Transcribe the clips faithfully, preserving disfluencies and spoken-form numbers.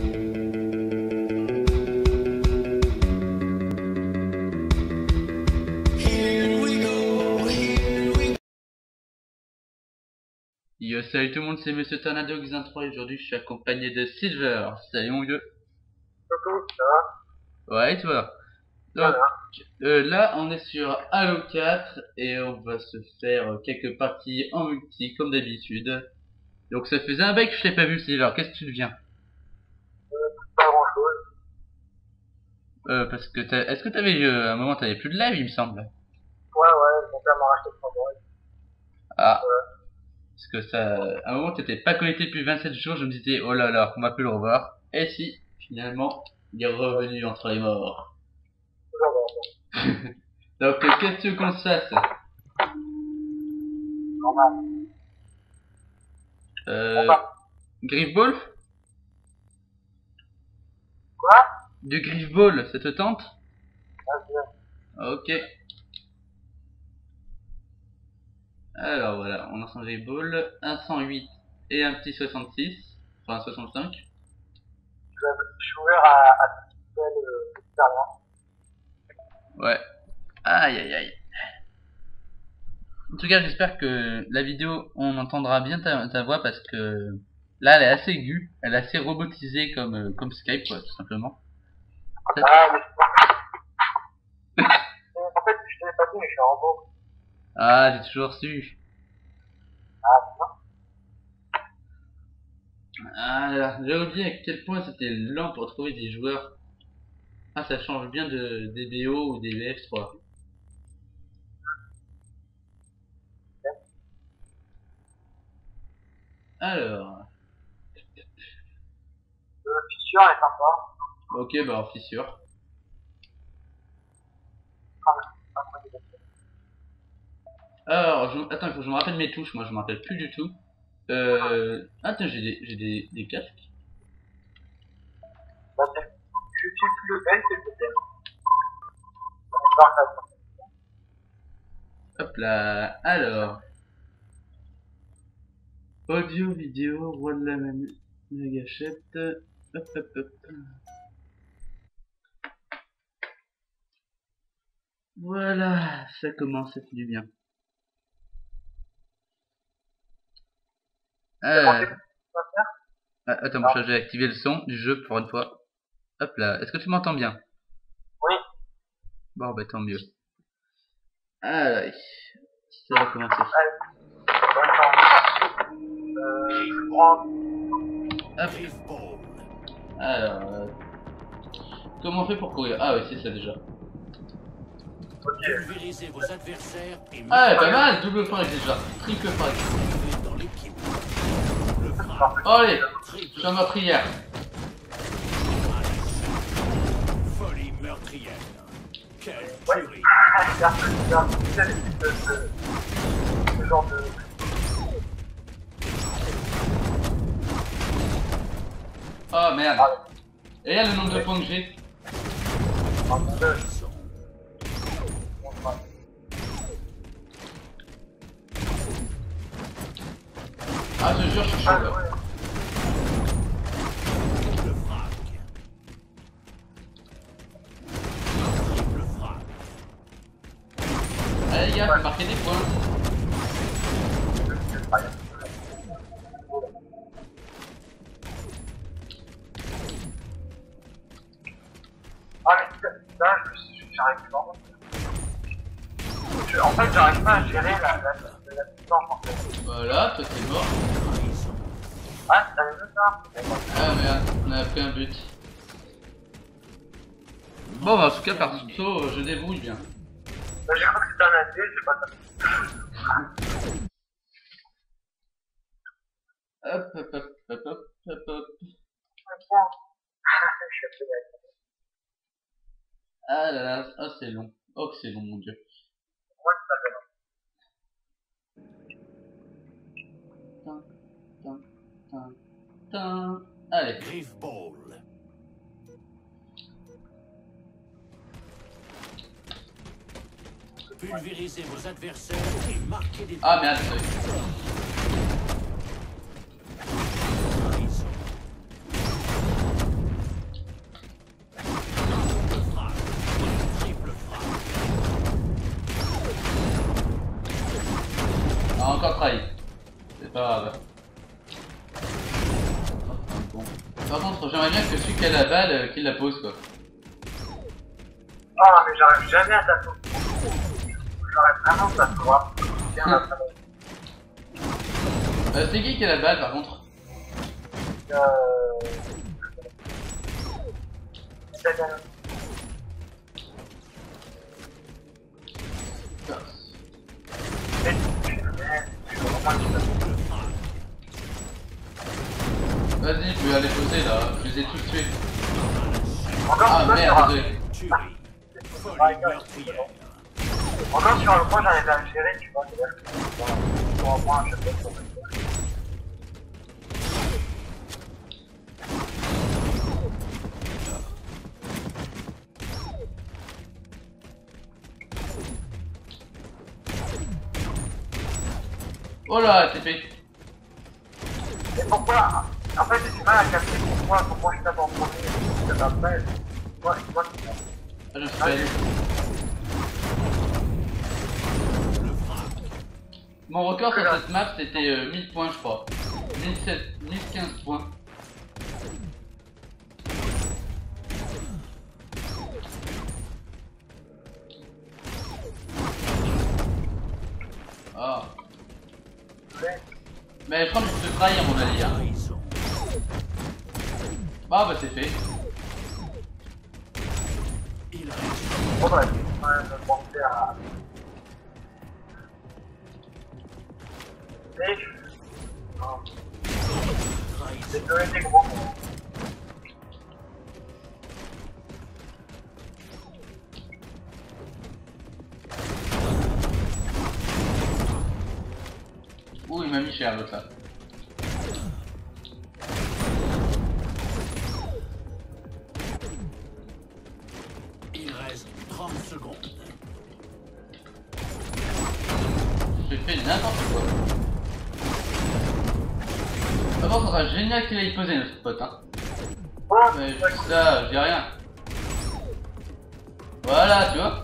Yo, salut tout le monde, c'est Monsieur Tornado X vingt-trois et aujourd'hui je suis accompagné de Silver. Salut mon vieux. Coucou, ça va? Ouais, et toi? Donc, Voilà. euh, là on est sur Halo quatre et on va se faire quelques parties en multi comme d'habitude. Donc ça faisait un bail que je t'ai pas vu Silver, qu'est-ce que tu deviens? Euh, pas grand chose. Euh, parce que t'as... Est-ce que t'avais, euh, à un moment t'avais plus de live il me semble? Ouais, ouais, mon père m'a racheté trois mois. Ah. Ouais. Parce que ça, à un moment t'étais pas connecté depuis vingt-sept jours, je me disais oh là là, on va plus le revoir. Et si, finalement, il est revenu entre les morts. Toujours bon. Donc euh, qu'est-ce que tu veux qu'on se fasse? Normal. Euh... Griffball? Quoi? Du Griffball, ça te tente? Vas-y. Ok. Alors voilà, on lance un Griffball, un cent huit et un petit soixante-six, enfin soixante-cinq. Je suis ouvert à, à toute nouvelle euh, expérience. Ouais. Aïe aïe aïe. En tout cas, j'espère que la vidéo, on entendra bien ta, ta voix parce que là, elle est assez aiguë, elle est assez robotisée comme, euh, comme Skype, quoi, tout simplement. Ça... Ah, mais c'est pas... En fait, je t'avais pas dit, mais je suis en robot. Ah, j'ai toujours su. Ah, c'est ça. Ah, j'ai oublié à quel point c'était lent pour trouver des joueurs. Ah, ça change bien de des B O ou des B F trois. Alors. Le fissure est sympa. Ok, bah en fissure. Alors, je... attends, il faut que je me rappelle mes touches, moi je me rappelle plus du tout. Euh... Attends, j'ai des, j'ai des, des casques. Bah, je tue plus le L, c'est peut-être. Hop là, alors. Audio, vidéo, roi de la, man... la gâchette. Hop, hop, hop. Voilà, ça commence, ça fait du bien. Euh... Ah, attends, moi j'ai activé le son du jeu pour une fois. Hop là, est-ce que tu m'entends bien? Oui. Bon, bah tant mieux. Allez, ça va commencer. Allez, bonne chance. Euh, je prends. Hop. Alors, euh... comment on fait pour courir? Ah oui, c'est ça déjà. Ok. Pulvérisez vos adversaires et Ah, pas mal, double frag déjà, triple frag. dans l'équipe. Oh, allez, je fais ma prière. Folie meurtrière. Quelle Ouais. tuerie. C'est un peu bizarre. C'est ce, ce genre de. Oh merde. Et là le nombre de points que j'ai. Ah, je te jure, je suis chaud là. Le frac. Triple frac. Allez les gars, faut marquer des points. Ah, mais là, j'arrive pas. En fait, j'arrive pas à gérer la, la, la, la distance en fait. Voilà, toi t'es mort. Ah, t'avais vu ça? Ah merde, on a pris un but. Bon bah en tout cas par saut, je débrouille bien. Bah, j'ai cru que c'était un A D, j'ai pas ça. Hop hop hop hop hop hop hop. Ah là là, oh c'est long. Oh que c'est long mon dieu. Tin, tin, tin, tin. Allez. Griffball. Pulvérisez vos adversaires et marquez des Ah merde, ça pas grave. Bon. Par contre, j'aimerais bien que celui qui a la balle, euh, qu'il la pose quoi. Oh, mais j'arrive jamais à t'attendre. J'arrive vraiment pas à te voir. Bien la balle. Euh, c'est qui qui a la balle par contre? Euh... C'est bien. Mais tu veux vraiment que tu Vas-y, je vais aller poser là, je les ai tous tués. Encore Ah sur merde, désolé. Tuerie. Folie meurtrière. Encore sur le point, j'arrive à le gérer, tu vois. C'est-à-dire que sur un point, je sais pas sur le point. Oh là, T P. Et pourquoi? En fait, j'ai du mal à capter pourquoi, pourquoi je tape en premier et je tape après. Moi, moi, Ah, je suis pas allé. Mon record sur cette map c'était euh, mille points je crois. mille sept, mille quinze points. Ah. Mais je crois que je peux trahir mon allié. Hein. Trahison. Ah bah c'est fait. Il reste. bon, bah, je vais me penser à. Mais je. Non, Trahison. c'est deux et des gros mots. Ouh il m'a mis cher l'autre là. Il reste trente secondes. J'ai fait n'importe quoi. D'abord ça sera génial qu'il ait posé notre pote hein. Bon, Mais juste là, je dis rien. Voilà, tu vois.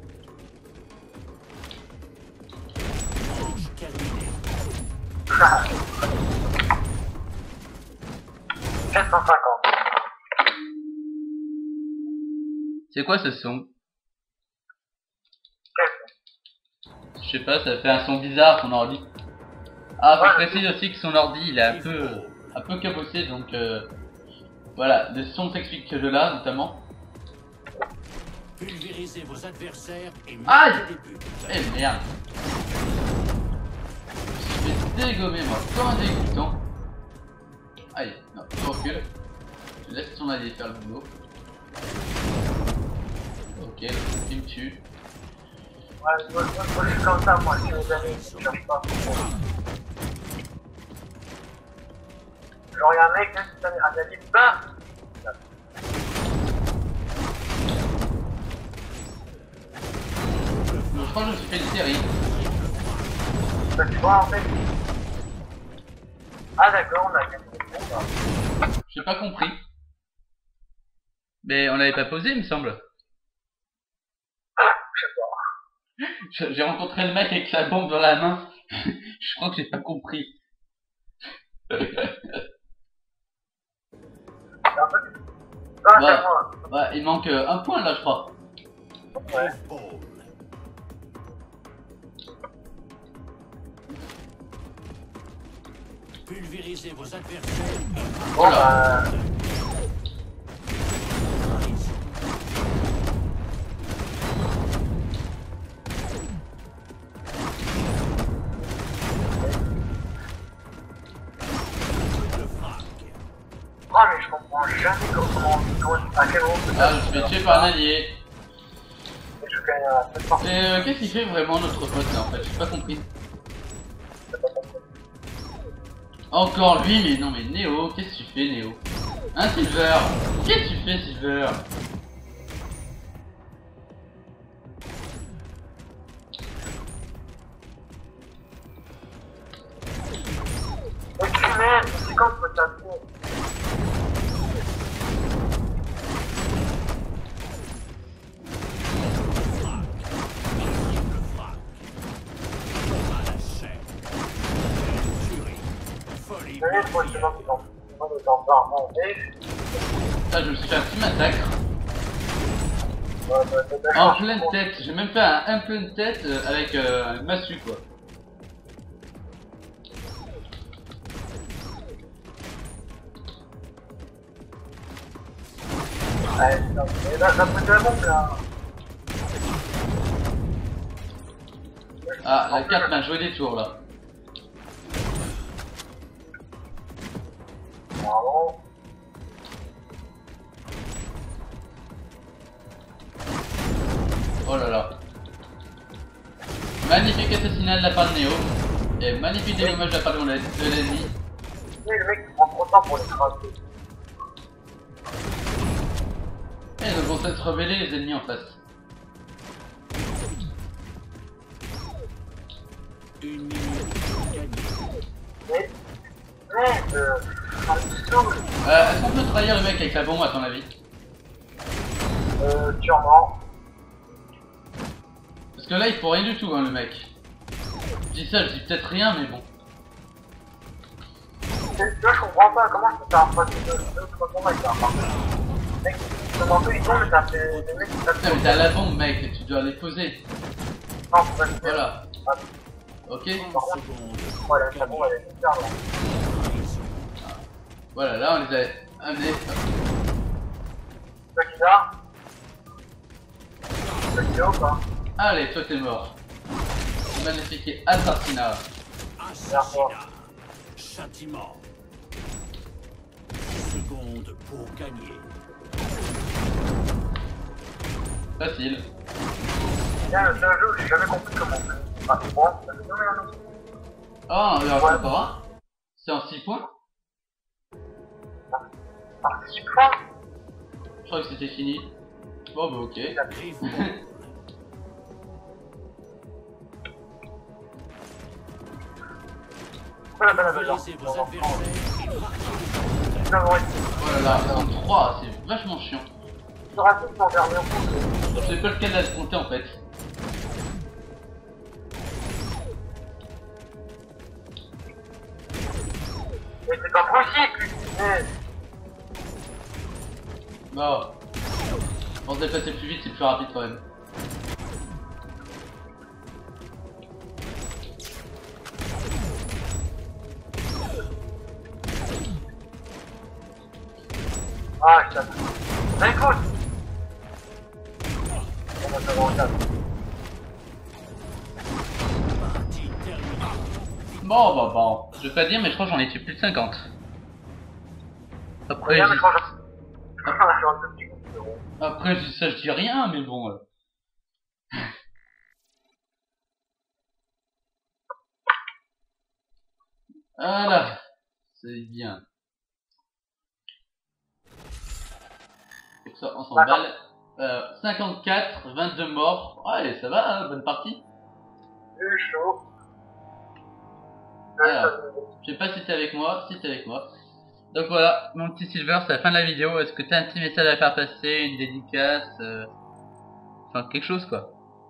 Manche terminée. quatre cent cinquante. C'est quoi ce son? Quel Je sais pas, ça fait un son bizarre ton ordi. Ah, faut Ouais. préciser aussi que son ordi il est un peu, un peu cabossé donc euh, voilà, le son s'explique que de là notamment. Pulvérisez vos adversaires et Aïe marquez des buts. Eh merde. Je vais dégommer moi, comme un dégoûtant. Aïe, non, je recule. Je laisse ton allié faire le boulot. Ok, il me tue. Ouais, moi, moi, moi, je suis comme ça, moi, si mes amis ne cherchent pas. Genre, y'a un mec, même si t'as un ami, bam! Donc, je crois que je me suis fait une série. Bah, tu vois, en fait. Ah, d'accord, on a gagné. Bon, bah. J'ai pas compris. Mais on l'avait pas posé, il me semble. Je sais pas. Je- J'ai rencontré le mec avec la bombe dans la main. Je crois que j'ai pas compris. Mais en fait. Ah, Ouais. c'est moi. Ouais, il manque euh, un point là, je crois. Ouais. Ball. Pulvérisez vos adversaires et marquez Bon, bah. trahison. Le frac. Ah, mais je comprends jamais comment. comment à quel moment Ah, je suis fait tuer par un allié. je gagne à sept cents. Et euh, qu'est-ce qu'il fait vraiment notre pote là en fait? J'ai pas compris. Encore lui, mais non mais Néo, qu'est-ce que tu fais Néo? Hein Silver? Qu'est-ce que tu fais Silver? Mais tu m'aimes, c'est quand faut taper. Le frac. À la chaîne. Tuerie. gendarme, mais... Ah, je me suis fait un petit massacre. Ouais, bah, t'as de la En chance, pleine pour- tête, j'ai même fait un, un pleine tête euh, avec euh, une massue quoi. Ouais, putain, mais là, ça peut tellement que là... Ah, la carte m'a joué des tours là. Pardon. Oh là là. Magnifique assassinat de la part de Néo. Et magnifique dédommage de la part de l'ennemi. Oui, le mec il prend trop de temps pour les craser. Et ils vont peut-être se rebeller les ennemis en face. Une minute gagnée. Mais... Mais... Euh... Ça me saoule. Euh, Est-ce qu'on peut trahir le mec avec la bombe à ton avis? Euh... Sûrement. Parce que là il faut rien du tout hein le mec. Je dis ça, je dis peut-être rien mais bon. Tu vois, je comprends pas comment tu peux faire un pas de deux trois combats avec un parcours. Mec, comment tu ils tombent et t'as fait des mecs qui tapent. Putain mais t'as la bombe mec, et tu dois les poser. Non, faut pas le faire. Voilà. Ah, Ok. trente secondes. voilà, la bombe elle est super là. Voilà, là on les a amenés. Toi qui l'as? Toi qui l'as ou pas? Allez, toi t'es mort. Magnifique assassinat. Assassinat. Châtiment. Seconde pour gagner. Facile. Tiens, le seul jeu, j'ai jamais compris comment on fait. Ah, c'est bon, ça fait combien là? Oh, il y en a encore un. C'est en six points. Ah, six points? Je crois que c'était fini. Bon bah ok. Griffon. Pourquoi la balle à balle? Pulvérisez vos adversaires et marquez. Non, ouais. Oh là là, ils sont trois, c'est vachement chiant. Je raconte mon dernier coup. Je sais pas lequel à compter en fait. Mais c'est pas possible, mais... Bon. Je pense passer plus vite, c'est plus rapide quand même. Ah, je t'aime. Mais écoute! On va faire un quatre. Partie terminée. Bon bah bon. Je vais pas dire mais je crois que j'en ai tué plus de cinquante. Après, Regarde, je... mais quand je... Ah, je suis un peu petit coup de zéro. Après je dis ça je dis rien mais bon. euh. Voilà. C'est bien. Donc ça, on s'emballe. Euh, cinquante-quatre, vingt-deux morts. Ouais, ça va, hein, bonne partie. C'est chaud. Alors, je sais pas si t'es avec moi, si t'es avec moi. Donc voilà, mon petit Silver, c'est la fin de la vidéo. Est-ce que t'as un petit message à faire passer, une dédicace, euh... enfin quelque chose quoi?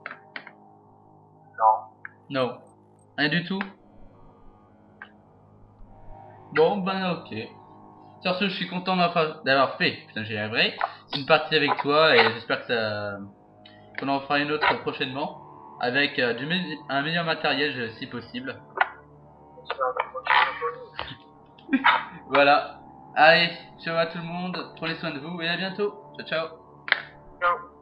Non. Non, rien du tout. Bon ben ok. Sur ce, je suis content d'avoir fait, putain j'y arriverai, une partie avec toi et j'espère que ça, qu'on en fera une autre prochainement avec euh, du me un meilleur matériel si possible. Voilà. Allez, ciao à tout le monde, prenez soin de vous et à bientôt. Ciao ciao. Ciao.